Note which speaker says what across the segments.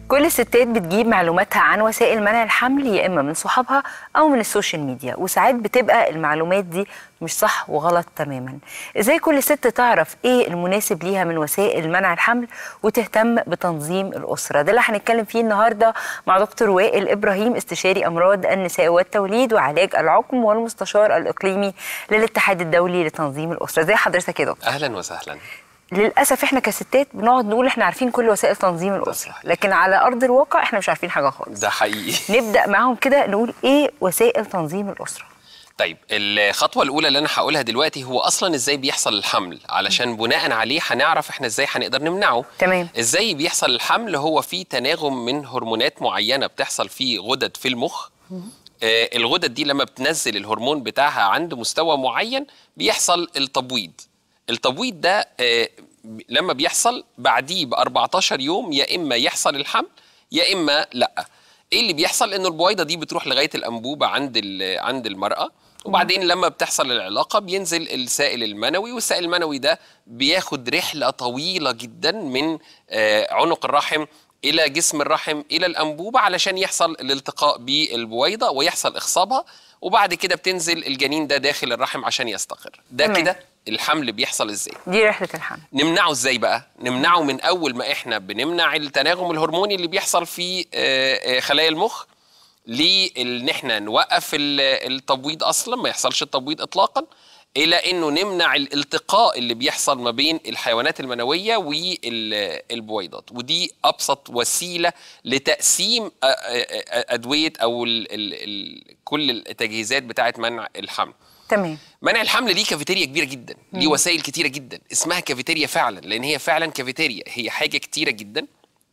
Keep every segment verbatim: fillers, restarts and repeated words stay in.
Speaker 1: كل الستات بتجيب معلوماتها عن وسائل منع الحمل يا إما من صحابها أو من السوشيال ميديا، وساعات بتبقى المعلومات دي مش صح وغلط تماما. إزاي كل ست تعرف إيه المناسب ليها من وسائل منع الحمل وتهتم بتنظيم الأسرة؟ ده اللي هنتكلم فيه النهاردة مع دكتور وائل إبراهيم، استشاري أمراض النساء والتوليد وعلاج العقم والمستشار الإقليمي للاتحاد الدولي لتنظيم الأسرة. زي حضرتك يا دكتور؟
Speaker 2: أهلا وسهلا.
Speaker 1: للأسف احنا كستات بنقعد نقول احنا عارفين كل وسائل تنظيم الأسرة، لكن على أرض الواقع احنا مش عارفين حاجة خالص.
Speaker 2: ده حقيقي.
Speaker 1: نبدأ معاهم كده نقول ايه وسائل تنظيم الأسرة.
Speaker 2: طيب الخطوة الأولى اللي أنا هقولها دلوقتي هو أصلا إزاي بيحصل الحمل، علشان بناء عليه هنعرف احنا إزاي هنقدر نمنعه.
Speaker 1: تمام.
Speaker 2: إزاي بيحصل الحمل؟ هو في تناغم من هرمونات معينة بتحصل في غدد في المخ. آه الغدد دي لما بتنزل الهرمون بتاعها عند مستوى معين بيحصل التبويض. التبويض ده آه لما بيحصل بعديه ب أربعتاشر يوم يا إما يحصل الحمل يا إما لأ. إيه اللي بيحصل؟ إنه البويضة دي بتروح لغاية الأنبوبة عند عند المرأة، وبعدين لما بتحصل العلاقة بينزل السائل المنوي، والسائل المنوي ده بياخد رحلة طويلة جدا من آه عنق الرحم إلى جسم الرحم إلى الأنبوبة علشان يحصل الالتقاء بالبويضة ويحصل إخصابها، وبعد كده بتنزل الجنين ده داخل الرحم عشان يستقر. ده كده الحمل بيحصل ازاي؟
Speaker 1: دي رحلة الحمل.
Speaker 2: نمنعه ازاي بقى؟ نمنعه من أول ما احنا بنمنع التناغم الهرموني اللي بيحصل في خلايا المخ، لإن احنا نوقف التبويض أصلا، ما يحصلش التبويض إطلاقا، إلى إنه نمنع الالتقاء اللي بيحصل ما بين الحيوانات المنوية والبويضات. ودي أبسط وسيلة لتقسيم أدوية أو ال ال ال كل التجهيزات بتاعة منع الحمل.
Speaker 1: تمام.
Speaker 2: منع الحمل ليه كافيتيريا كبيرة جدا، ليه وسائل كتيرة جدا، اسمها كافيتيريا فعلا لأن هي فعلا كافيتيريا، هي حاجة كتيرة جدا،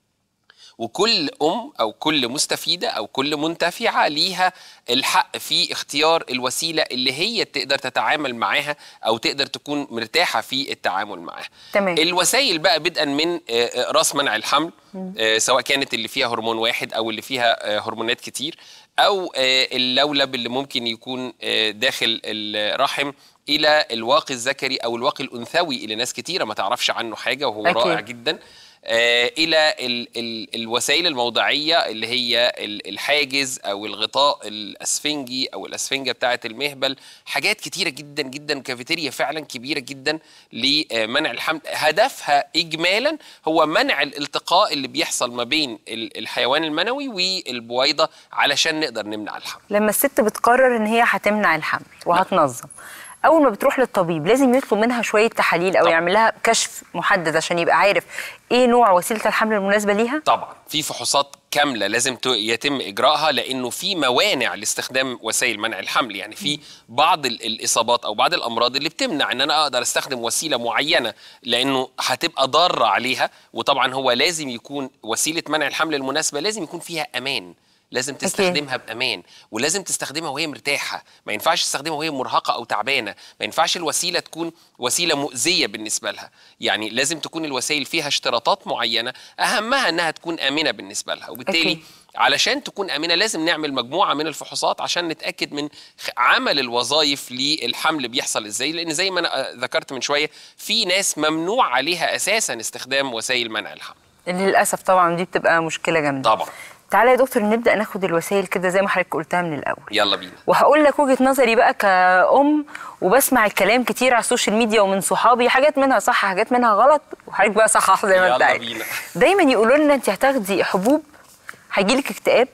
Speaker 2: وكل أم أو كل مستفيدة أو كل منتفعة ليها الحق في اختيار الوسيلة اللي هي تقدر تتعامل معاها أو تقدر تكون مرتاحة في التعامل معاها.
Speaker 1: تمام.
Speaker 2: الوسائل بقى بدءا من رأس منع الحمل، سواء كانت اللي فيها هرمون واحد أو اللي فيها هرمونات كتير، أو اللولب اللي ممكن يكون داخل الرحم، إلى الواقي الذكري أو الواقي الأنثوي اللي ناس كتيرة ما تعرفش عنه حاجة وهو أكيد. رائع جدا. آه إلى ال ال الوسائل الموضعية اللي هي الحاجز أو الغطاء الأسفنجي أو الأسفنجة بتاعة المهبل. حاجات كتيرة جدا جدا، كافيتيريا فعلا كبيرة جدا لمنع الحمل. هدفها إجمالا هو منع الالتقاء اللي بيحصل ما بين الحيوان المنوي والبويضة علشان نقدر نمنع الحمل.
Speaker 1: لما الست بتقرر إن هي هتمنع الحمل وهتنظم، أول ما بتروح للطبيب لازم يطلب منها شوية تحاليل أو طبعا. يعمل لها كشف محدد عشان يبقى عارف إيه نوع وسيلة الحمل المناسبة ليها؟
Speaker 2: طبعا في فحوصات كاملة لازم يتم إجراءها، لأنه في موانع لاستخدام وسائل منع الحمل. يعني في بعض الإصابات أو بعض الأمراض اللي بتمنع أن أنا أقدر أستخدم وسيلة معينة لأنه هتبقى ضارة عليها. وطبعا هو لازم يكون وسيلة منع الحمل المناسبة لازم يكون فيها أمان، لازم تستخدمها أكيد. بأمان، ولازم تستخدمها وهي مرتاحة. ما ينفعش تستخدمها وهي مرهقة أو تعبانة، ما ينفعش الوسيلة تكون وسيلة مؤذية بالنسبة لها. يعني لازم تكون الوسائل فيها اشتراطات معينة، أهمها أنها تكون آمنة بالنسبة لها. وبالتالي أكيد. علشان تكون آمنة لازم نعمل مجموعة من الفحوصات عشان نتأكد من عمل الوظائف للحمل بيحصل إزاي. لأن زي ما أنا ذكرت من شوية في ناس ممنوع عليها أساسا استخدام وسائل منع الحمل.
Speaker 1: للأسف طبعا دي بتبقى مشكلة جامدة.
Speaker 2: طبعا.
Speaker 1: تعالى يا دكتور نبدأ ناخد الوسائل كده زي ما حضرتك قلتها من الأول.
Speaker 2: يلا بينا.
Speaker 1: وهقول لك وجهة نظري بقى كأم، وبسمع الكلام كتير على السوشيال ميديا ومن صحابي، حاجات منها صح حاجات منها غلط، وحضرتك بقى صحح زي ما انت عايز.
Speaker 2: يلا بينا.
Speaker 1: دايما يقولوا لنا انت هتاخدي حبوب هيجيلك اكتئاب،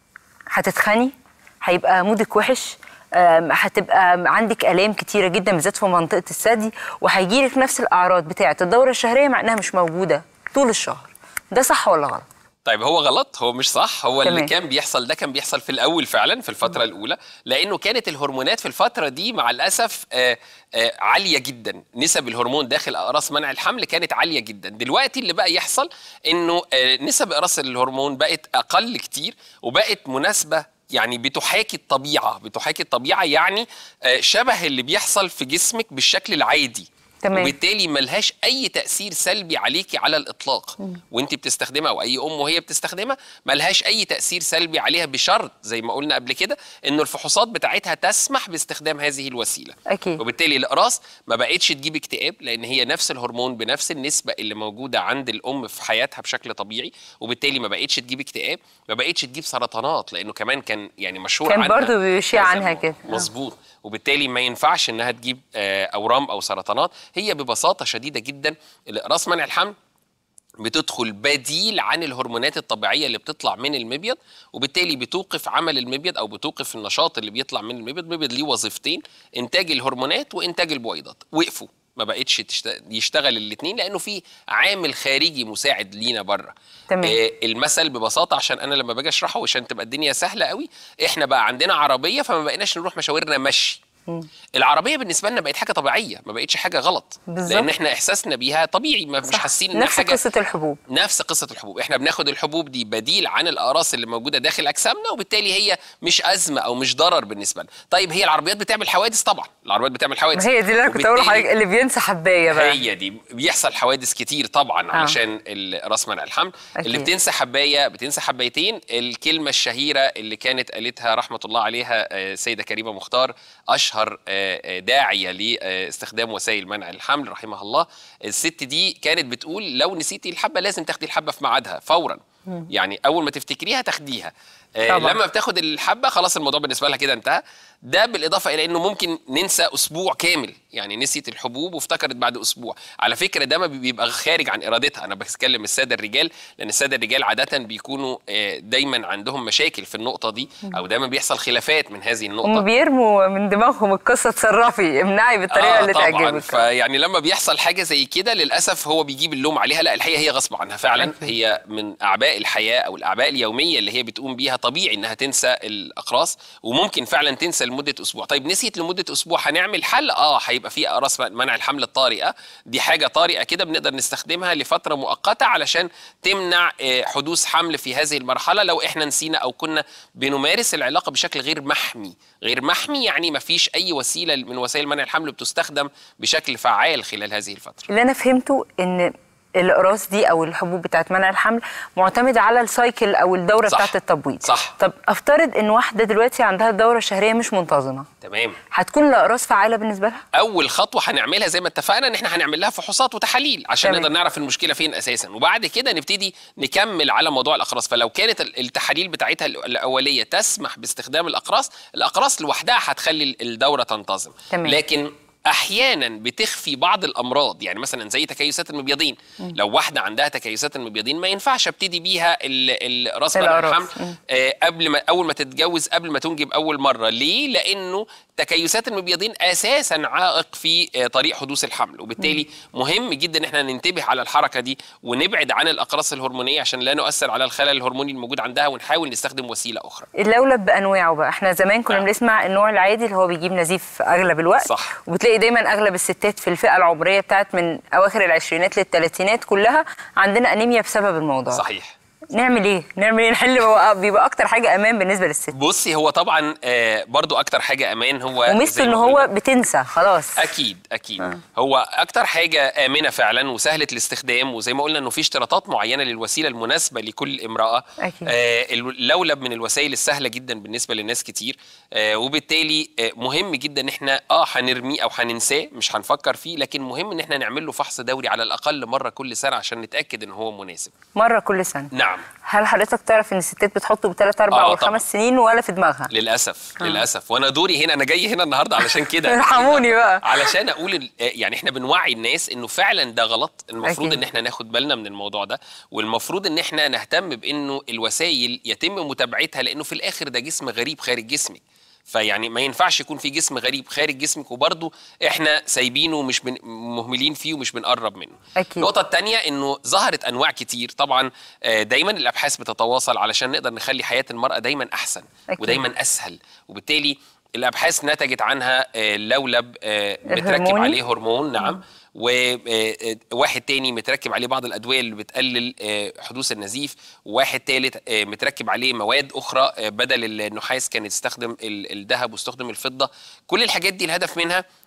Speaker 1: هتتخني، هيبقى مودك وحش، هتبقى عندك آلام كتيرة جدا بالذات في منطقة الثدي، وهيجيلك نفس الأعراض بتاعة الدورة الشهرية مع انها مش موجودة طول الشهر. ده صح ولا غلط؟
Speaker 2: طيب هو غلط، هو مش صح. هو
Speaker 1: تمام.
Speaker 2: اللي كان بيحصل ده كان بيحصل في الأول فعلا في الفترة الأولى، لأنه كانت الهرمونات في الفترة دي مع الأسف آآ آآ عالية جدا. نسب الهرمون داخل أقراص منع الحمل كانت عالية جدا. دلوقتي اللي بقى يحصل إنه نسب أقراص الهرمون بقت أقل كتير، وبقت مناسبة يعني بتحاكي الطبيعة. بتحاكي الطبيعة يعني شبه اللي بيحصل في جسمك بالشكل العادي.
Speaker 1: تمام.
Speaker 2: وبالتالي ملهاش اي تاثير سلبي عليكي على الاطلاق وانت بتستخدمها، او اي ام وهي بتستخدمها ملهاش اي تاثير سلبي عليها، بشرط زي ما قلنا قبل كده انه الفحوصات بتاعتها تسمح باستخدام هذه الوسيله.
Speaker 1: أكيد.
Speaker 2: وبالتالي الاقراص ما بقتش تجيب اكتئاب، لان هي نفس الهرمون بنفس النسبه اللي موجوده عند الام في حياتها بشكل طبيعي، وبالتالي ما بقتش تجيب اكتئاب، ما بقتش تجيب سرطانات، لانه كمان كان يعني مشهور
Speaker 1: كان
Speaker 2: عنها
Speaker 1: برضه بيشيع
Speaker 2: هذا
Speaker 1: عنها
Speaker 2: الموضوع.
Speaker 1: كده.
Speaker 2: مظبوط. وبالتالي ما ينفعش انها تجيب آه، اورام او سرطانات. هي ببساطه شديده جدا الاقراص منع الحمل بتدخل بديل عن الهرمونات الطبيعيه اللي بتطلع من المبيض، وبالتالي بتوقف عمل المبيض او بتوقف النشاط اللي بيطلع من المبيض. المبيض ليه وظيفتين، انتاج الهرمونات وانتاج البويضات، وقفوا، ما بقتش يشتغل الاثنين لانه في عامل خارجي مساعد لينا بره.
Speaker 1: تمام.
Speaker 2: آه المثل ببساطه، عشان انا لما باجي اشرحه وعشان تبقى الدنيا سهله قوي، احنا بقى عندنا عربيه فما بقيناش نروح مشاورنا مشي. مم. العربيه بالنسبه لنا بقت حاجه طبيعيه، ما بقتش حاجه غلط. بالزبط. لان احنا احساسنا بيها طبيعي، ما مش حاسين انها
Speaker 1: حاجه. نفس قصه الحبوب.
Speaker 2: نفس قصه الحبوب، احنا بناخد الحبوب دي بديل عن الاقراص اللي موجوده داخل اجسامنا، وبالتالي هي مش ازمه او مش ضرر بالنسبه لنا. طيب هي العربيات بتعمل حوادث؟ طبعا العربيات بتعمل حوادث.
Speaker 1: هي دي اللي انا كنت اقول لحضرتك، اللي بينسى حبايه بقى
Speaker 2: هي دي بيحصل حوادث كتير طبعا. آه. علشان راس منع الحمل. أكيد. اللي بتنسى حبايه بتنسى حبايتين. الكلمه الشهيره اللي كانت قالتها رحمه الله عليها السيده كريمه مختار، اشهر داعيه لاستخدام وسائل منع الحمل رحمها الله، الست دي كانت بتقول لو نسيتي الحبه لازم تاخدي الحبه في ميعادها فورا. مم. يعني اول ما تفتكريها تاخديها. آه لما بتاخد الحبه خلاص الموضوع بالنسبه لها كده انتهى. ده بالاضافه الى انه ممكن ننسى اسبوع كامل، يعني نسيت الحبوب وافتكرت بعد اسبوع. على فكره ده ما بيبقى خارج عن ارادتها، انا بتكلم الساده الرجال، لان الساده الرجال عاده بيكونوا دايما عندهم مشاكل في النقطه دي، او دايما بيحصل خلافات من هذه النقطه.
Speaker 1: هم بيرموا من دماغهم القصه، تصرفي امنعي بالطريقه آه اللي
Speaker 2: طبعاً.
Speaker 1: تعجبك.
Speaker 2: فيعني لما بيحصل حاجه زي كده للاسف هو بيجيب اللوم عليها، لا الحقيقه هي غصب عنها فعلا. أكيد. هي من اعباء الحياه او الاعباء اليوميه اللي هي بتقوم بيها، طبيعي انها تنسى الاقراص، وممكن فعلا تنسى لمده اسبوع. طيب نسيت لمده اسبوع، هنعمل حل. اه هيبقى في اقراص منع الحمل الطارئه، دي حاجه طارئه كده بنقدر نستخدمها لفتره مؤقته علشان تمنع حدوث حمل في هذه المرحله لو احنا نسينا او كنا بنمارس العلاقه بشكل غير محمي. غير محمي يعني ما فيش اي وسيله من وسائل منع الحمل بتستخدم بشكل فعال خلال هذه الفتره.
Speaker 1: اللي انا فهمته ان الاقراص دي او الحبوب بتاعت منع الحمل معتمده على السايكل او الدوره
Speaker 2: صح.
Speaker 1: بتاعت التبويض.
Speaker 2: صح.
Speaker 1: طب افترض ان واحده دلوقتي عندها الدوره الشهريه مش منتظمه،
Speaker 2: تمام،
Speaker 1: هتكون الاقراص فعاله بالنسبه لها؟
Speaker 2: اول خطوه هنعملها زي ما اتفقنا ان احنا هنعمل لها فحوصات وتحاليل عشان تمام. نقدر نعرف المشكله فين اساسا، وبعد كده نبتدي نكمل على موضوع الاقراص. فلو كانت التحاليل بتاعتها الاوليه تسمح باستخدام الاقراص، الاقراص لوحدها هتخلي الدوره تنتظم. تمام. لكن احيانا بتخفي بعض الامراض، يعني مثلا زي تكيسات المبيضين. م. لو واحده عندها تكيسات المبيضين ما ينفعش ابتدي بيها راس منع الحمل آه قبل ما اول ما تتجوز، قبل ما تنجب اول مره. ليه؟ لانه تكيسات المبيضين اساسا عائق في آه طريق حدوث الحمل، وبالتالي م. مهم جدا ان احنا ننتبه على الحركه دي ونبعد عن الاقراص الهرمونيه عشان لا نؤثر على الخلل الهرموني الموجود عندها، ونحاول نستخدم وسيله اخرى.
Speaker 1: اللولب بانواعه بقى، احنا زمان كنا نعم. بنسمع النوع العادي اللي هو بيجيب نزيف اغلب الوقت.
Speaker 2: صح.
Speaker 1: وبتلاقي دايما اغلب الستات في الفئه العمريه بتاعت من اواخر العشرينات للثلاثينات كلها عندنا انيميا بسبب الموضوع.
Speaker 2: صحيح.
Speaker 1: نعمل ايه؟ نعمل ايه نحل؟ هو بيبقى اكتر حاجه امان بالنسبه للست.
Speaker 2: بصي هو طبعا آه برضو اكتر حاجه امان هو
Speaker 1: ومثل ان هو بتنسى خلاص.
Speaker 2: اكيد اكيد آه. هو اكتر حاجه امنه فعلا وسهله الاستخدام، وزي ما قلنا انه في اشتراطات معينه للوسيله المناسبه لكل امراه.
Speaker 1: أكيد.
Speaker 2: آه اللولب من الوسائل السهله جدا بالنسبه للناس كتير، آه وبالتالي آه مهم جدا ان احنا اه هنرميه او هننساه، مش هنفكر فيه، لكن مهم ان احنا نعمل له فحص دوري على الاقل مره كل سنه عشان نتاكد ان هو مناسب.
Speaker 1: مره كل سنه؟
Speaker 2: نعم.
Speaker 1: هل حضرتك تعرف ان الستات بتحطه بثلاث اربع آه وخمس سنين ولا في دماغها؟
Speaker 2: للاسف آه. للاسف. وانا دوري هنا، انا جاي هنا النهارده علشان كده
Speaker 1: ارحموني بقى،
Speaker 2: علشان اقول يعني احنا بنوعي الناس انه فعلا ده غلط. المفروض أكيد. ان احنا ناخد بالنا من الموضوع ده، والمفروض ان احنا نهتم بانه الوسائل يتم متابعتها، لانه في الاخر ده جسم غريب خارج جسمك. فيعني ما ينفعش يكون في جسم غريب خارج جسمك وبرضه احنا سايبينه ومش بن... مهملين فيه ومش بنقرب منه.
Speaker 1: أكيد.
Speaker 2: النقطه الثانيه انه ظهرت انواع كتير طبعا. دايما الابحاث بتتواصل علشان نقدر نخلي حياه المراه دايما احسن. أكيد. ودايما اسهل، وبالتالي الابحاث نتجت عنها لولب متركب عليه هرمون. نعم. وواحد تاني متركب عليه بعض الادويه اللي بتقلل حدوث النزيف، وواحد تالت متركب عليه مواد اخرى بدل النحاس كان يستخدم الذهب واستخدم الفضه. كل الحاجات دي الهدف منها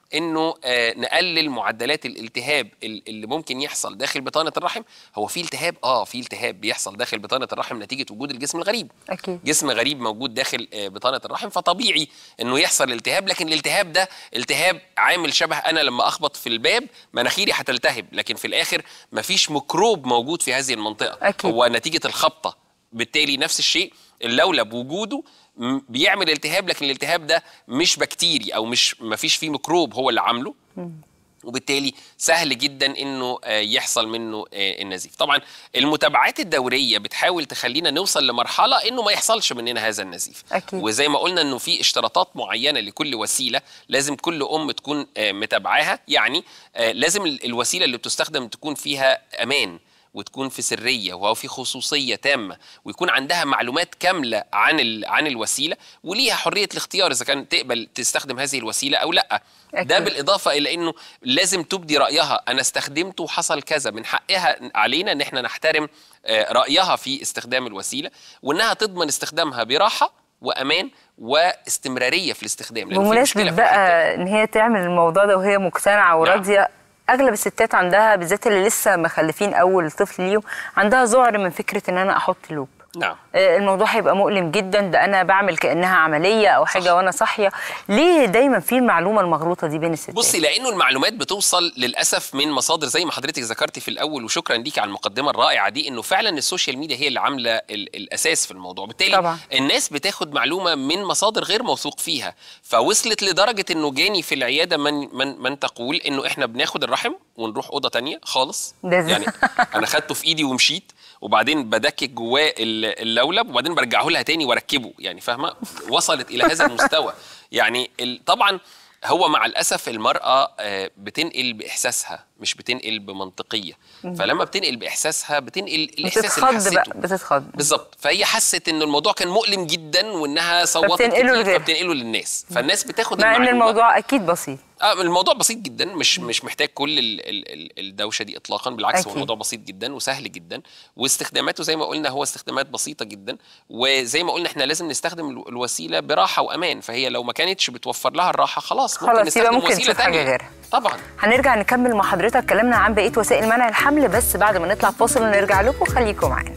Speaker 2: انه آه نقلل معدلات الالتهاب اللي ممكن يحصل داخل بطانه الرحم. هو في التهاب اه في التهاب بيحصل داخل بطانه الرحم نتيجه وجود الجسم الغريب.
Speaker 1: اكيد
Speaker 2: جسم غريب موجود داخل آه بطانه الرحم، فطبيعي انه يحصل التهاب، لكن الالتهاب ده التهاب عامل شبه انا لما اخبط في الباب مناخيري هتلتهب، لكن في الاخر مفيش ميكروب موجود في هذه المنطقه.
Speaker 1: أكيد.
Speaker 2: هو نتيجه الخبطه، بالتالي نفس الشيء اللولب وجوده بيعمل التهاب، لكن الالتهاب ده مش بكتيري او مش مفيش فيه ميكروب هو اللي عامله، وبالتالي سهل جدا انه يحصل منه النزيف. طبعا المتابعات الدوريه بتحاول تخلينا نوصل لمرحله انه ما يحصلش مننا هذا النزيف.
Speaker 1: أكيد.
Speaker 2: وزي ما قلنا انه في اشتراطات معينه لكل وسيله لازم كل ام تكون متابعاها. يعني لازم الوسيله اللي بتستخدم تكون فيها امان، وتكون في سريه وفي خصوصيه تامه، ويكون عندها معلومات كامله عن عن الوسيله، وليها حريه الاختيار اذا كان تقبل تستخدم هذه الوسيله او لا. أكيد. ده بالاضافه الى انه لازم تبدي رايها، انا استخدمته وحصل كذا، من حقها علينا ان احنا نحترم رايها في استخدام الوسيله، وانها تضمن استخدامها براحه وامان واستمراريه في الاستخدام.
Speaker 1: بمناسبه بقى ان هي تعمل الموضوع ده وهي مقتنعه وراضيه. نعم. اغلب الستات عندها بالذات اللي لسه مخلفين اول طفل ليهم عندها ذعر من فكره ان انا احط لوب.
Speaker 2: نعم.
Speaker 1: الموضوع هيبقى مؤلم جدا، ده انا بعمل كانها عمليه او حاجه. صح. وانا صاحيه. ليه دايما في المعلومه المغلوطه دي بين الستات؟
Speaker 2: بصي، لانه المعلومات بتوصل للاسف من مصادر زي ما حضرتك ذكرتي في الاول، وشكرا ليكي على المقدمه الرائعه دي، انه فعلا السوشيال ميديا هي اللي عامله الاساس في الموضوع. بالتالي طبعا الناس بتاخد معلومه من مصادر غير موثوق فيها، فوصلت لدرجه انه جاني في العياده من من من تقول انه احنا بناخد الرحم ونروح اوضه ثانيه خالص. يعني انا خدته في ايدي ومشيت، وبعدين بدكك جواه اللولب، وبعدين برجعه لها تاني واركبه. يعني فاهمه؟ وصلت الى هذا المستوى. يعني طبعا هو مع الاسف المراه بتنقل باحساسها مش بتنقل بمنطقيه، فلما بتنقل باحساسها بتنقل الاحساس اللي حسيته.
Speaker 1: بتتخض
Speaker 2: بالظبط. فهي حست ان الموضوع كان مؤلم جدا وانها صوتت كتير، فبتنقله للناس، فالناس بتاخد
Speaker 1: مع ان الموضوع اكيد بسيط.
Speaker 2: اه الموضوع بسيط جدا، مش مش محتاج كل ال ال الدوشه دي اطلاقا، بالعكس أكيد. هو الموضوع بسيط جدا وسهل جدا، واستخداماته زي ما قلنا هو استخدامات بسيطه جدا، وزي ما قلنا احنا لازم نستخدم الوسيله براحه وامان، فهي لو ما كانتش بتوفر لها الراحه خلاص ممكن
Speaker 1: خلاص
Speaker 2: نستخدم
Speaker 1: ممكن
Speaker 2: وسيله ثانيه غيرها. طبعا
Speaker 1: هنرجع نكمل مع حضرتك كلامنا عن بقيه وسائل منع الحمل، بس بعد ما نطلع فاصل ونرجع لكم. خليكم معانا.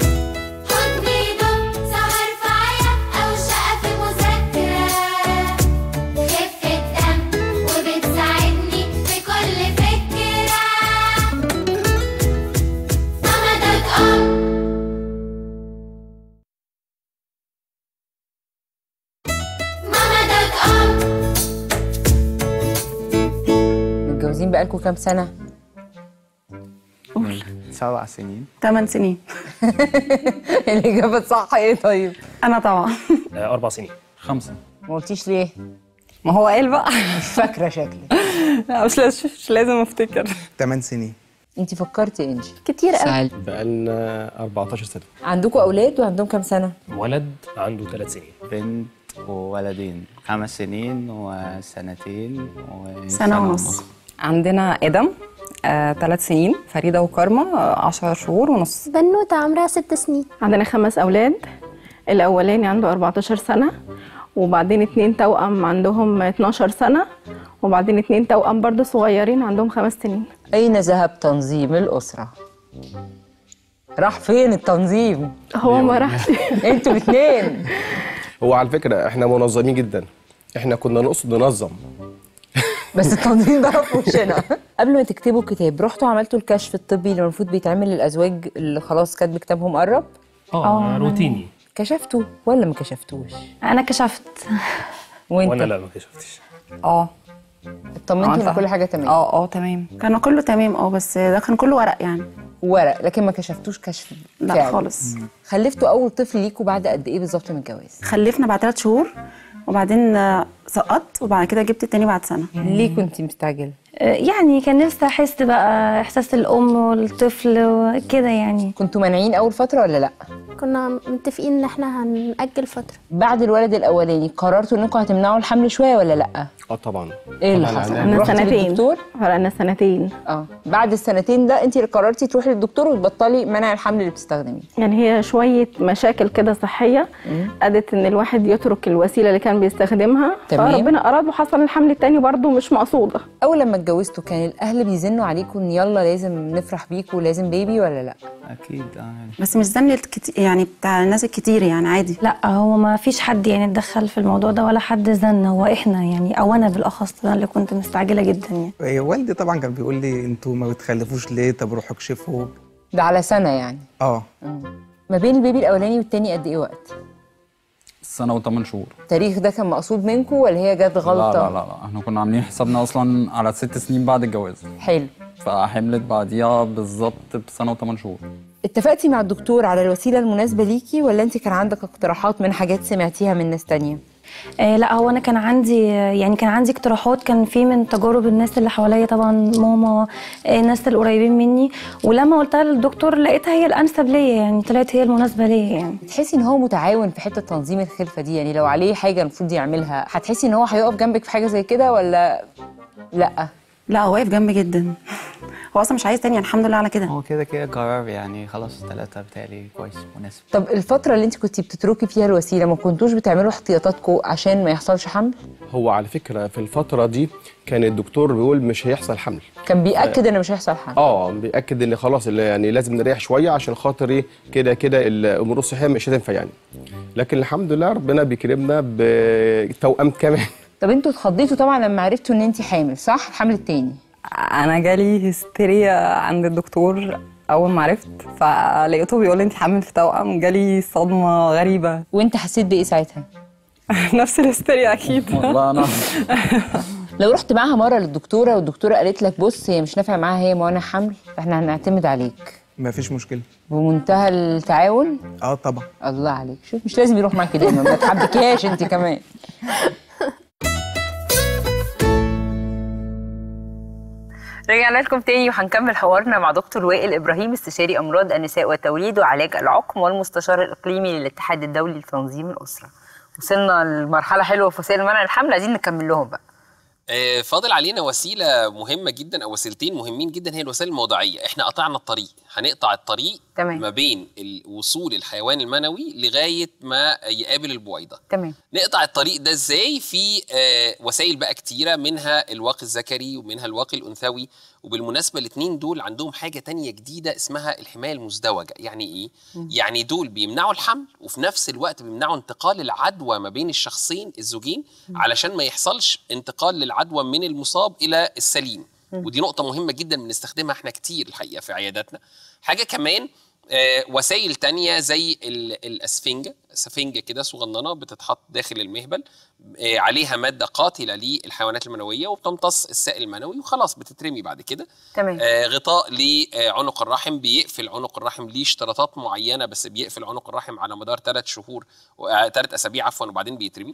Speaker 1: متجوزين بقالكم كام سنة؟
Speaker 3: قول. سبع سنين.
Speaker 4: ثمان سنين.
Speaker 1: الإجابة صح إيه طيب؟
Speaker 4: أنا طبعا.
Speaker 5: أربع سنين.
Speaker 3: خمسة.
Speaker 1: ما قلتيش ليه؟
Speaker 4: ما هو قال بقى.
Speaker 1: مش فاكرة شكلي.
Speaker 4: لا مش لازم مش لازم أفتكر.
Speaker 3: ثمان سنين.
Speaker 1: أنت فكرتي يا إنجي؟
Speaker 4: كتير قوي.
Speaker 5: بقالنا أربعتاشر سنة.
Speaker 1: عندكم أولاد وعندهم كام سنة؟
Speaker 5: ولد عنده ثلاث سنين.
Speaker 3: بنت وولدين. خمس سنين وسنتين
Speaker 4: وسنة ونص. عندنا آدم ثلاث آه، سنين، فريدة وكارما آه، عشر شهور ونص.
Speaker 6: بنوتة عمرها ست سنين.
Speaker 4: عندنا خمس أولاد، الأولاني عنده أربعتاشر سنة، وبعدين اتنين توأم عندهم اتناشر سنة، وبعدين اتنين توأم برضه صغيرين عندهم خمس سنين.
Speaker 1: أين ذهب تنظيم الأسرة؟ راح فين التنظيم؟
Speaker 4: هو ما راحش.
Speaker 1: انتوا الاثنين.
Speaker 5: هو على فكرة احنا منظمين جدا، احنا كنا نقصد ننظم
Speaker 1: بس التنظيم ضرب في وشنا. قبل ما تكتبوا الكتاب رحتوا عملتوا الكشف الطبي اللي المفروض بيتعمل للازواج اللي خلاص كاتب كتابهم قرب؟
Speaker 5: اه روتيني.
Speaker 1: كشفتوا ولا ما كشفتوش؟
Speaker 4: انا كشفت.
Speaker 1: وانت؟
Speaker 5: وانا لا ما كشفتش.
Speaker 4: اه
Speaker 1: اطمنتوا ان كل حاجه تمام؟
Speaker 4: اه اه تمام، كان كله تمام. اه بس ده كان كله ورق يعني.
Speaker 1: ورق، لكن ما كشفتوش كشف
Speaker 4: لا فعلا. خالص.
Speaker 1: خلفتوا اول طفل ليكوا بعد قد ايه بالظبط من الجواز؟
Speaker 4: خلفنا بعد ثلاث شهور، وبعدين سقطت، وبعد كده جبت التاني بعد سنه.
Speaker 1: ليه كنتي مستعجله؟
Speaker 6: يعني كان نفسي احس بقى احساس الام والطفل وكده يعني.
Speaker 1: كنتوا مانعين اول فتره ولا لا؟
Speaker 6: كنا متفقين ان احنا هنأجل فتره.
Speaker 1: بعد الولد الاولاني قررتوا انكم هتمنعوا الحمل شويه ولا لا؟
Speaker 5: اه طبعا.
Speaker 1: ايه اللي حصل؟
Speaker 4: انا سنتين.
Speaker 1: للدكتور؟
Speaker 4: انا سنتين.
Speaker 1: اه بعد السنتين ده انت اللي قررتي تروحي للدكتور وتبطلي منع الحمل اللي بتستخدميه.
Speaker 4: يعني هي شويه مشاكل كده صحيه ادت ان الواحد يترك الوسيله اللي كان بيستخدمها.
Speaker 1: تمام.
Speaker 4: فربنا اراد وحصل الحمل التاني برضو مش مقصوده.
Speaker 1: اول لما اتجوزتوا كان الاهل بيزنوا عليكم ان يلا لازم نفرح بيكوا ولازم بيبي ولا لا؟
Speaker 3: اكيد اه يعني.
Speaker 7: بس مش زن الكتير يعني بتاع الناس الكتير يعني عادي.
Speaker 6: لا هو ما فيش حد يعني اتدخل في الموضوع ده ولا حد زن، هو احنا يعني او انا بالاخص انا اللي كنت مستعجله جدا يعني.
Speaker 8: إيه، والدي طبعا كان بيقول لي انتوا ما بتخلفوش ليه؟ طب روحوا اكشفوا.
Speaker 1: ده على سنه يعني.
Speaker 8: اه
Speaker 1: ما بين البيبي الاولاني والتاني قد ايه وقت؟
Speaker 9: سنة وثمان شهور.
Speaker 1: التاريخ ده كان مقصود منكم ولا هي جت غلطه؟
Speaker 9: لا لا لا لا احنا كنا عاملين حسابنا اصلا على ست سنين بعد الجواز.
Speaker 1: حلو.
Speaker 9: فحملت بعديها بالظبط بسنة وثمان شهور.
Speaker 1: اتفقتي مع الدكتور على الوسيله المناسبه ليكي ولا انت كان عندك اقتراحات من حاجات سمعتيها من ناس تانية؟
Speaker 6: آه لا هو انا كان عندي يعني كان عندي اقتراحات، كان في من تجارب الناس اللي حواليا طبعا، ماما، آه الناس القريبين مني، ولما قلتها للدكتور لقيتها هي الانسب ليا يعني، طلعت هي المناسبه ليا يعني.
Speaker 1: تحسي ان هو متعاون في حته تنظيم الخلفه دي؟ يعني لو عليه حاجه المفروض يعملها هتحسي ان هو هيقف جنبك في حاجه زي كده ولا لا؟
Speaker 7: لا هو واقف جنبي جدا، هو اصلا مش عايز تاني يعني الحمد لله على كده.
Speaker 3: هو كده كده قرار يعني خلاص ثلاثة بتهيألي كويس مناسب.
Speaker 1: طب الفتره اللي انت كنتي بتتركي فيها الوسيله ما كنتوش بتعملوا احتياطاتكم عشان ما يحصلش حمل؟
Speaker 5: هو على فكره في الفتره دي كان الدكتور بيقول مش هيحصل حمل.
Speaker 1: كان بيأكد ان مش هيحصل حمل.
Speaker 5: اه بيأكد ان خلاص اللي يعني لازم نريح شويه عشان خاطر ايه كده كده الامور الصحيه مش هتنفع يعني. لكن الحمد لله ربنا بيكرمنا بتوأم كمان.
Speaker 1: طب انتوا اتخضيتوا طبعا لما عرفتوا ان انت حامل صح؟ الحمل التاني.
Speaker 10: انا جالي هستيريا عند الدكتور اول ما عرفت، فلقيته بيقول لي انت حامل في توأم، جالي صدمه غريبه.
Speaker 1: وانت حسيت بايه ساعتها؟
Speaker 10: نفس الهستيريا اكيد.
Speaker 9: والله انا
Speaker 1: لو رحت معاها مره للدكتوره والدكتوره قالت لك بص هي مش نافع معاها هي موانع حمل، فاحنا هنعتمد عليك،
Speaker 8: ما فيش مشكله.
Speaker 1: بمنتهى التعاون؟
Speaker 8: اه طبعا.
Speaker 1: الله عليك، شوف مش لازم يروح معاكي دايما، ما تحبكيهاش انت كمان. رجعنا لكم تاني وهنكمل حوارنا مع دكتور وائل ابراهيم، استشاري امراض النساء والتوليد وعلاج العقم والمستشار الاقليمي للاتحاد الدولي لتنظيم الاسره. وصلنا لمرحله حلوه في وسائل منع الحمل، عايزين نكمل لهم بقى.
Speaker 2: آه، فاضل علينا وسيله مهمه جدا او وسيلتين مهمين جدا، هي الوسائل الموضعيه. احنا قطعنا الطريق، هنقطع الطريق
Speaker 1: تمام.
Speaker 2: ما بين وصول الحيوان المنوي لغايه ما يقابل البويضه.
Speaker 1: تمام.
Speaker 2: نقطع الطريق ده ازاي؟ في آه وسائل بقى كتيره، منها الواقي الذكري ومنها الواقي الانثوي. وبالمناسبه الاثنين دول عندهم حاجه تانية جديده اسمها الحمايه المزدوجه. يعني ايه؟ م. يعني دول بيمنعوا الحمل وفي نفس الوقت بيمنعوا انتقال العدوى ما بين الشخصين الزوجين، م. علشان ما يحصلش انتقال للعدوى من المصاب الى السليم. م. ودي نقطه مهمه جدا بنستخدمها احنا كتير الحقيقه في عياداتنا. حاجه كمان آه وسائل تانية زي الاسفنجه، سفنجه كده صغننه بتتحط داخل المهبل، آه عليها ماده قاتله للحيوانات المنويه وبتمتص السائل المنوي وخلاص بتترمي بعد كده.
Speaker 1: تمام.
Speaker 2: آه غطاء لعنق الرحم بيقفل عنق الرحم، ليه اشتراطات معينه بس بيقفل عنق الرحم على مدار ثلاث شهور ثلاث اسابيع عفوا وبعدين بيترمي.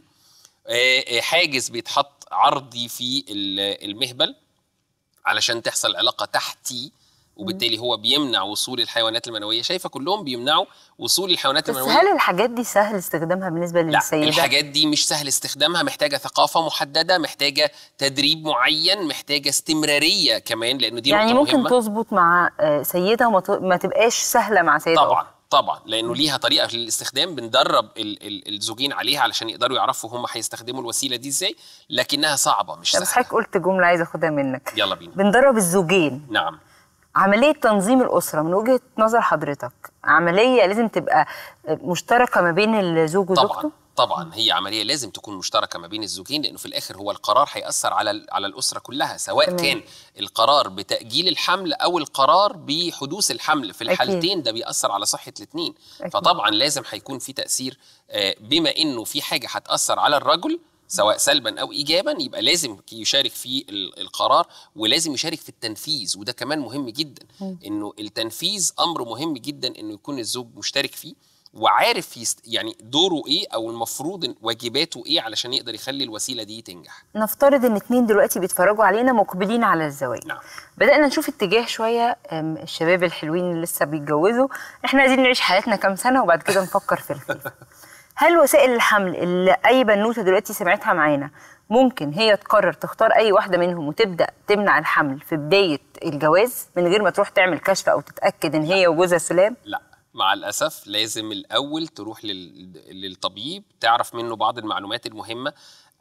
Speaker 2: آه حاجز بيتحط عرضي في المهبل علشان تحصل علاقه تحتي، وبالتالي هو بيمنع وصول الحيوانات المنويه. شايفه كلهم بيمنعوا وصول الحيوانات
Speaker 1: بس
Speaker 2: المنويه.
Speaker 1: هل الحاجات دي سهل استخدامها بالنسبه للسيدات؟
Speaker 2: لا، الحاجات دي مش سهل استخدامها، محتاجه ثقافه محدده، محتاجه تدريب معين، محتاجه استمراريه كمان، لان دي
Speaker 1: يعني
Speaker 2: نقطه
Speaker 1: ممكن
Speaker 2: مهمه.
Speaker 1: تظبط مع سيده وما تبقاش سهله مع سيده
Speaker 2: طبعا
Speaker 1: أخرى.
Speaker 2: طبعا، لانه ليها طريقه للاستخدام بندرب ال ال الزوجين عليها علشان يقدروا يعرفوا هم هيستخدموا الوسيله دي ازاي، لكنها صعبه مش سهله.
Speaker 1: بس حضرتك قلت جمله عايزه اخدها منك.
Speaker 2: يلا بينا.
Speaker 1: بندرب الزوجين.
Speaker 2: نعم.
Speaker 1: عمليه تنظيم الاسره من وجهه نظر حضرتك عمليه لازم تبقى مشتركه ما بين الزوج وزوجته؟
Speaker 2: طبعا طبعا هي عمليه لازم تكون مشتركه ما بين الزوجين، لانه في الاخر هو القرار هيأثر على على الاسره كلها، سواء تمام. كان القرار بتأجيل الحمل او القرار بحدوث الحمل، في الحالتين أكيد. ده بيأثر على صحه الاثنين. فطبعا لازم هيكون في تأثير، بما انه في حاجه هتأثر على الرجل سواء سلبا او ايجابا، يبقى لازم يشارك في القرار ولازم يشارك في التنفيذ. وده كمان مهم جدا، انه التنفيذ امر مهم جدا انه يكون الزوج مشترك فيه وعارف يست... يعني دوره ايه او المفروض واجباته ايه علشان يقدر يخلي الوسيله دي تنجح.
Speaker 1: نفترض ان اتنين دلوقتي بيتفرجوا علينا مقبلين على الزواج.
Speaker 2: نعم.
Speaker 1: بدأنا نشوف اتجاه شويه، الشباب الحلوين اللي لسه بيتجوزوا، احنا عايزين نعيش حياتنا كام سنه وبعد كده نفكر في الخلفه. هل وسائل الحمل اللي اي بنوته دلوقتي سمعتها معانا ممكن هي تقرر تختار اي واحده منهم وتبدا تمنع الحمل في بدايه الجواز من غير ما تروح تعمل كشف او تتاكد ان هي وجوزها سلام؟
Speaker 2: لا، مع الاسف لازم الاول تروح لل... للطبيب تعرف منه بعض المعلومات المهمه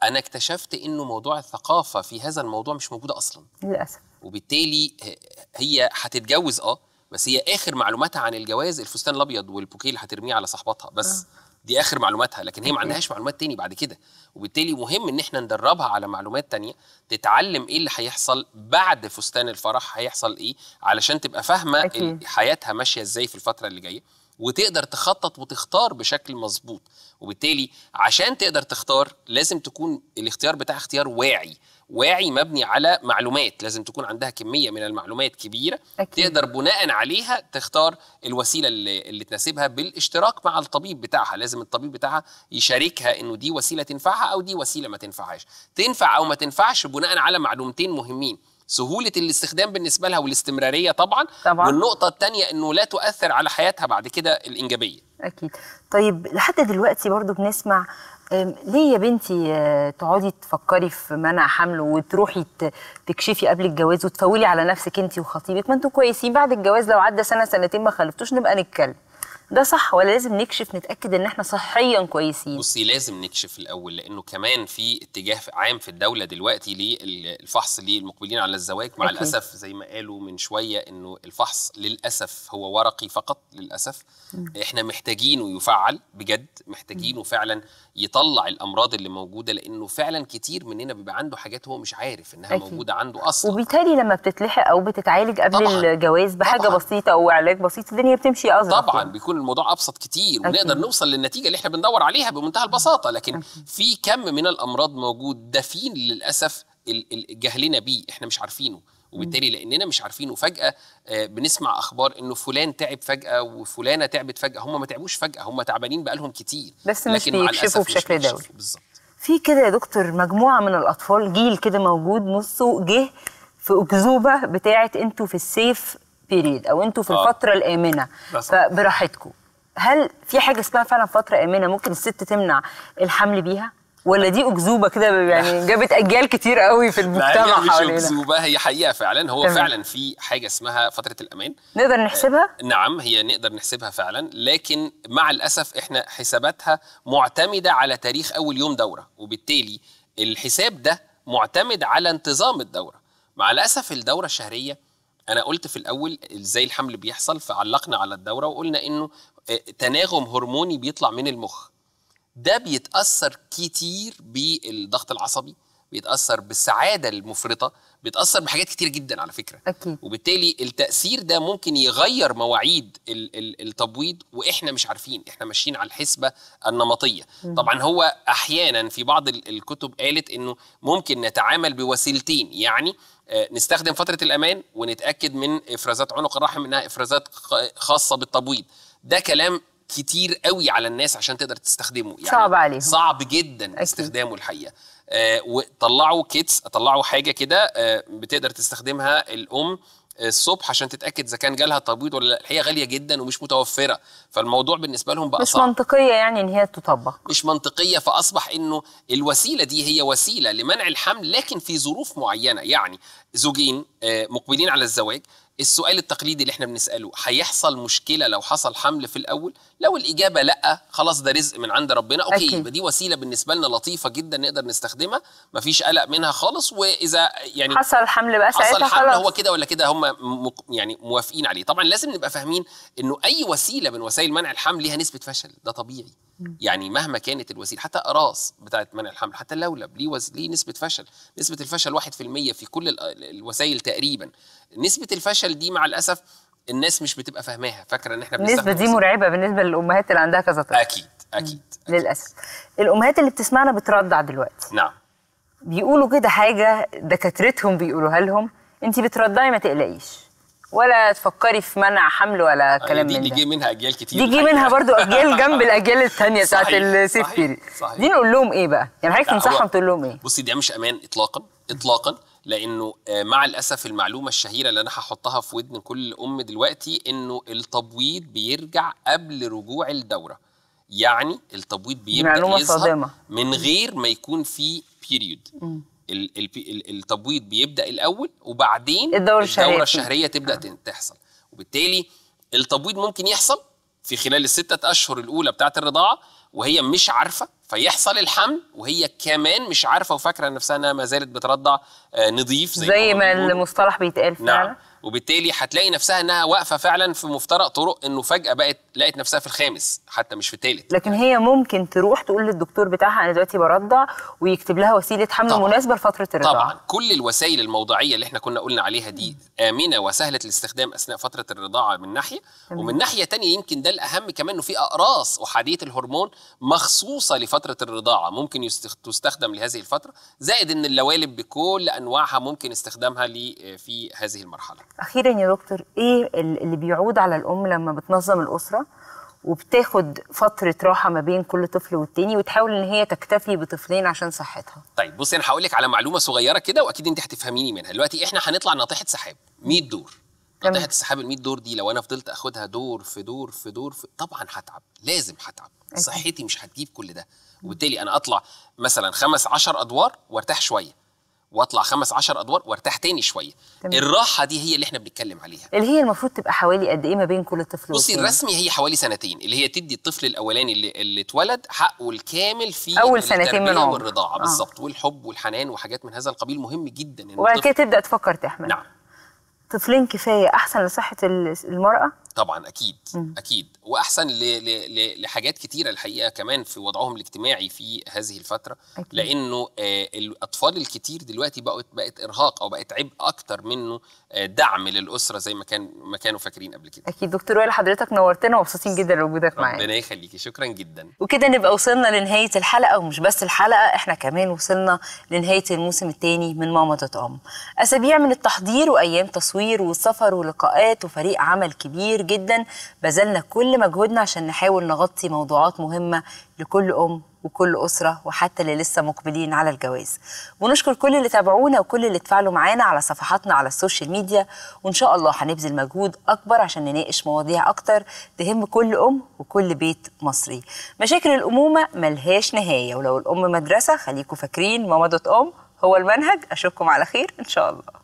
Speaker 2: انا اكتشفت انه موضوع الثقافه في هذا الموضوع مش موجوده اصلا
Speaker 1: للاسف.
Speaker 2: وبالتالي هي هتتجوز اه بس هي اخر معلوماتها عن الجواز الفستان الابيض والبوكيه اللي هترميه على صاحبتها بس. آه. دي اخر معلوماتها، لكن هي ما عندهاش معلومات تاني بعد كده. وبالتالي مهم ان احنا ندربها على معلومات تانية، تتعلم ايه اللي هيحصل بعد فستان الفرح، هيحصل ايه، علشان تبقى فاهمه حياتها ماشيه ازاي في الفتره اللي جايه، وتقدر تخطط وتختار بشكل مظبوط. وبالتالي عشان تقدر تختار لازم تكون الاختيار بتاع اختيار واعي، واعي مبني على معلومات. لازم تكون عندها كمية من المعلومات كبيرة أكيد. تقدر بناء عليها تختار الوسيلة اللي, اللي تناسبها بالاشتراك مع الطبيب بتاعها. لازم الطبيب بتاعها يشاركها انه دي وسيلة تنفعها او دي وسيلة ما تنفعهاش. تنفع او ما تنفعش بناء على معلومتين مهمين: سهولة الاستخدام بالنسبة لها والاستمرارية طبعا, طبعا. والنقطة الثانية انه لا تؤثر على حياتها بعد كده الإنجابية.
Speaker 1: أكيد. طيب لحد دلوقتي برضو بنسمع ليه يا بنتي تقعدي تفكري في منع حمل وتروحي تكشفي قبل الجواز وتفولي على نفسك انت وخطيبك؟ ما انتوا كويسين، بعد الجواز لو عدى سنه سنتين ما خلفتوش نبقى نتكلم. ده صح ولا لازم نكشف نتاكد ان احنا صحيا كويسين؟
Speaker 2: بصي لازم نكشف الاول، لانه كمان في اتجاه عام في الدوله دلوقتي للفحص للمقبلين على الزواج. مع أكيد. الاسف زي ما قالوا من شويه انه الفحص للاسف هو ورقي فقط للاسف. م. احنا محتاجينه يفعل بجد، محتاجينه فعلا يطلع الامراض اللي موجوده، لانه فعلا كتير مننا بيبقى عنده حاجات هو مش عارف انها أكيد. موجوده عنده اصلا.
Speaker 1: وبالتالي لما بتتلحق او بتتعالج قبل طبعًا. الجواز بحاجه طبعًا. بسيطه او علاج بسيط الدنيا بتمشي اسرع
Speaker 2: طبعا. بيكون الموضوع ابسط كتير أكيد. ونقدر نوصل للنتيجه اللي احنا بندور عليها بمنتهى البساطه. لكن أكيد. في كم من الامراض موجود دفين للاسف جهلنا بيه، احنا مش عارفينه. وبالتالي لاننا مش عارفينه فجاه بنسمع اخبار انه فلان تعب فجاه وفلانه تعبت فجاه. هم ما تعبوش فجاه، هم تعبانين بقالهم كتير
Speaker 1: بس مش بيكشفوا بشكل دوري.
Speaker 2: بالظبط.
Speaker 1: في كده يا دكتور مجموعه من الاطفال، جيل كده موجود نصه جه في اكذوبه بتاعه انتوا في السيف بيريد او انتوا في آه. الفتره الامنه فبراحتكم. هل في حاجه اسمها فعلا فتره امنه ممكن الست تمنع الحمل بيها، ولا دي اكذوبه كده يعني جابت اجيال كتير قوي في المجتمع حوالينا؟
Speaker 2: مش اكذوبه، هي حقيقه فعلا. هو تمام. فعلا في حاجه اسمها فتره الامان
Speaker 1: نقدر نحسبها.
Speaker 2: آه نعم هي نقدر نحسبها فعلا، لكن مع الاسف احنا حساباتها معتمده على تاريخ اول يوم دوره، وبالتالي الحساب ده معتمد على انتظام الدوره. مع الاسف الدوره الشهريه، انا قلت في الاول ازاي الحمل بيحصل، فعلقنا على الدوره وقلنا انه تناغم هرموني بيطلع من المخ، ده بيتأثر كتير بالضغط العصبي، بيتأثر بالسعادة المفرطة، بيتأثر بحاجات كتير جدا على فكرة.
Speaker 1: أكيد.
Speaker 2: وبالتالي التأثير ده ممكن يغير مواعيد التبويض وإحنا مش عارفين، إحنا ماشيين على الحسبة النمطية. م. طبعا هو أحيانا في بعض الكتب قالت إنه ممكن نتعامل بوسيلتين، يعني نستخدم فترة الأمان ونتأكد من إفرازات عنق الرحم إنها إفرازات خاصة بالتبويض. ده كلام كتير قوي على الناس عشان تقدر تستخدمه، يعني
Speaker 1: صعب عليهم،
Speaker 2: صعب جدا أكيد. استخدامه الحقيقه. آه وطلعوا كيتس، طلعوا حاجه كده آه بتقدر تستخدمها الام الصبح عشان تتاكد اذا كان جالها تبويض ولا لا. هي غاليه جدا ومش متوفره، فالموضوع بالنسبه لهم بقى
Speaker 1: مش
Speaker 2: صعب.
Speaker 1: منطقيه يعني ان هي تطبق،
Speaker 2: مش منطقيه. فاصبح انه الوسيله دي هي وسيله لمنع الحمل، لكن في ظروف معينه. يعني زوجين آه مقبلين على الزواج، السؤال التقليدي اللي احنا بنسأله، هيحصل مشكلة لو حصل حمل في الأول؟ لو الإجابة لأ، خلاص ده رزق من عند ربنا، أوكي، يبقى دي وسيلة بالنسبة لنا لطيفة جدا نقدر نستخدمها، مفيش قلق منها خالص. وإذا يعني
Speaker 1: حصل الحمل بقى ساعتها
Speaker 2: حصل حمل هو كده ولا كده هم يعني موافقين عليه. طبعا لازم نبقى فاهمين إنه أي وسيلة من وسائل منع الحمل ليها نسبة فشل، ده طبيعي. يعني مهما كانت الوسيله، حتى اقراص بتاعت منع الحمل، حتى اللولب ليه وز... ليه نسبه فشل. نسبه الفشل واحد في المية في كل الوسائل تقريبا. نسبه الفشل دي مع الاسف الناس مش بتبقى فاهماها، فاكره ان احنا
Speaker 1: بنستخدم النسبه دي مرعبه بالنسبه للامهات اللي عندها كذا طفل.
Speaker 2: اكيد اكيد, أكيد.
Speaker 1: للاسف الامهات اللي بتسمعنا بترضع دلوقتي،
Speaker 2: نعم،
Speaker 1: بيقولوا كده حاجه دكاترتهم بيقولوها لهم: انت بترضعي ما تقلقيش ولا تفكري في منع حمل ولا كلام من ده.
Speaker 2: دي جه منها اجيال كتير،
Speaker 1: دي جه منها برضو اجيال جنب الاجيال الثانيه بتاعت السيف بيريد. دي نقول لهم ايه بقى؟ يعني حضرتك تنصحهم تقول لهم ايه؟
Speaker 2: بصي دي مش امان اطلاقا اطلاقا، لانه مع الاسف المعلومه الشهيره اللي انا هحطها في ودن كل ام دلوقتي انه التبويض بيرجع قبل رجوع الدوره. يعني التبويض بيبدا يظهر صادمة. من غير ما يكون في بيريود. التبويض بيبدا الاول وبعدين
Speaker 1: الدوره الشهريه,
Speaker 2: الدورة الشهرية تبدا آه. تحصل. وبالتالي التبويض ممكن يحصل في خلال الستة اشهر الاولى بتاعه الرضاعه وهي مش عارفه، فيحصل الحمل وهي كمان مش عارفه وفاكره نفسها انها ما زالت بترضع آه نظيف زي,
Speaker 1: زي ما المصطلح بيتقال فعلا.
Speaker 2: نعم. وبالتالي هتلاقي نفسها انها واقفه فعلا في مفترق طرق، انه فجاه بقت لقت نفسها في الخامس حتى مش في الثالث.
Speaker 1: لكن هي ممكن تروح تقول للدكتور بتاعها انا دلوقتي برضع ويكتب لها وسيله حمل طبعًا. مناسبه لفتره الرضاعه.
Speaker 2: طبعا كل الوسائل الموضعيه اللي احنا كنا قلنا عليها دي امنه وسهله الاستخدام اثناء فتره الرضاعه من ناحيه، ومن ناحيه ثانيه يمكن ده الاهم كمان انه في اقراص احاديه الهرمون مخصوصه لفتره الرضاعه ممكن تستخدم لهذه الفتره، زائد ان اللوالب بكل انواعها ممكن استخدامها في هذه المرحله.
Speaker 1: اخيرا يا دكتور، ايه اللي بيعود على الام لما بتنظم الاسره وبتاخد فتره راحه ما بين كل طفل والتاني وتحاول ان هي تكتفي بطفلين عشان صحتها؟
Speaker 2: طيب بصي انا هقول لك على معلومه صغيره كده واكيد انت هتفهميني منها. دلوقتي احنا هنطلع ناطحه سحاب مية دور. ناطحه السحاب ال مية دور دي لو انا فضلت اخدها دور في دور في دور في طبعا هتعب، لازم هتعب، صحتي مش هتجيب كل ده، وبالتالي انا اطلع مثلا خمس عشر ادوار وارتاح شويه، واطلع خمس عشر ادوار وارتاح تاني شويه. تمام. الراحه دي هي اللي احنا بنتكلم عليها،
Speaker 1: اللي هي المفروض تبقى حوالي قد ايه ما بين كل طفل
Speaker 2: بصي الرسمي هي حوالي سنتين، اللي هي تدي الطفل الاولاني اللي, اللي اتولد حقه الكامل في
Speaker 1: اول سنتين من عمره
Speaker 2: والرضاعه. آه. بالظبط، والحب والحنان وحاجات من هذا القبيل مهم جدا.
Speaker 1: وبعد كده تبدا تفكر تحمل.
Speaker 2: نعم.
Speaker 1: طفلين كفايه احسن لصحه المراه؟
Speaker 2: طبعا اكيد. م. اكيد، واحسن ل... ل... لحاجات كتيره الحقيقه كمان في وضعهم الاجتماعي في هذه الفتره. أكيد. لانه آه الاطفال الكتير دلوقتي بقت بقت ارهاق او بقت عبء اكتر منه آه دعم للاسره زي ما كان ما كانوا فاكرين قبل كده.
Speaker 1: اكيد. دكتور وائل حضرتك نورتنا ومبسوطين جدا لوجودك معانا.
Speaker 2: ربنا يخليكي، شكرا جدا.
Speaker 1: وكده نبقى وصلنا لنهايه الحلقه، ومش بس الحلقه، احنا كمان وصلنا لنهايه الموسم الثاني من ماما دوت ام. اسابيع من التحضير وايام تصوير والسفر ولقاءات وفريق عمل كبير جدا بذلنا كل مجهودنا عشان نحاول نغطي موضوعات مهمة لكل أم وكل أسرة وحتى اللي لسه مقبلين على الجواز. ونشكر كل اللي تابعونا وكل اللي اتفاعلوا معانا على صفحاتنا على السوشيال ميديا، وإن شاء الله هنبذل مجهود أكبر عشان نناقش مواضيع أكتر تهم كل أم وكل بيت مصري. مشاكل الأمومة ملهاش نهاية، ولو الأم مدرسة خليكم فاكرين ماما دوت أم هو المنهج. أشوفكم على خير إن شاء الله.